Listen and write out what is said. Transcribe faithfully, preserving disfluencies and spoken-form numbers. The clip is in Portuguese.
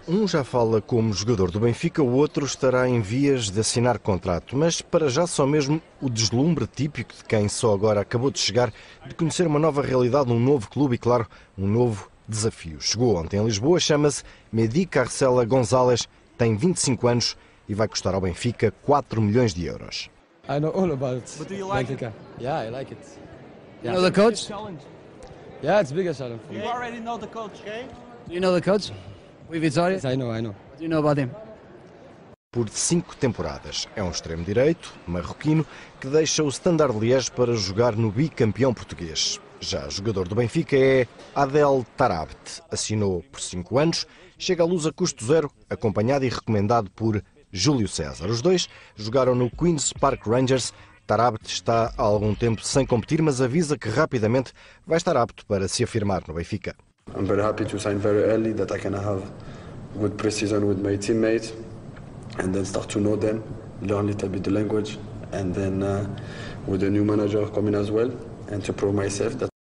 Um já fala como jogador do Benfica, o outro estará em vias de assinar contrato, mas para já só mesmo o deslumbre típico de quem só agora acabou de chegar, de conhecer uma nova realidade, um novo clube e, claro, um novo desafio. Chegou ontem em Lisboa, chama-se Mehdi Carcela Gonzalez, tem vinte e cinco anos e vai custar ao Benfica quatro milhões de euros. I know all about But do you like Benfica. it? Yeah, I like it. You Yeah. know the coach? Yeah, it's bigger challenge for You me. already know the coach. Do you know the coach? With Vitória? Yes, I know, I know. What do you know about him? Por cinco temporadas. É um extremo-direito, marroquino, que deixa o Standard Liège para jogar no bicampeão português. Já jogador do Benfica é Adel Tarabt. Assinou por cinco anos, chega à luz a custo zero, acompanhado e recomendado por Júlio César. Os dois jogaram no Queen's Park Rangers. Tarabt está há algum tempo sem competir, mas avisa que rapidamente vai estar apto para se afirmar no Benfica. I'm very happy to sign very early, that I can have good pre-season with my teammates and then start to know them, learn a little bit the language, and then uh, with the new manager coming as well, and to prove myself that